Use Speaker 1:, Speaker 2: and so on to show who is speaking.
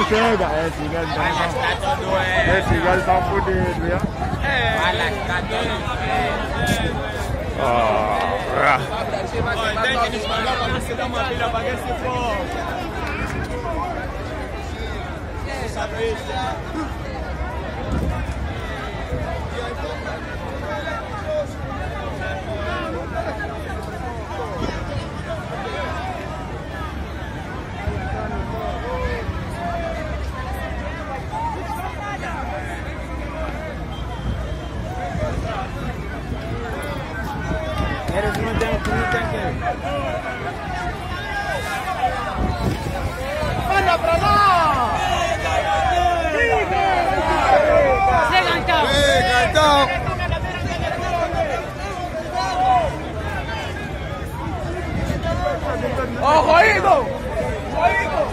Speaker 1: chega, esse galo tá fudido, viu?
Speaker 2: Tem que disparar pra você dar uma pilha pra ver se for. Sabe isso?
Speaker 1: Eres un ¡anda para allá! ¡Ojo, oído! ¡Oído!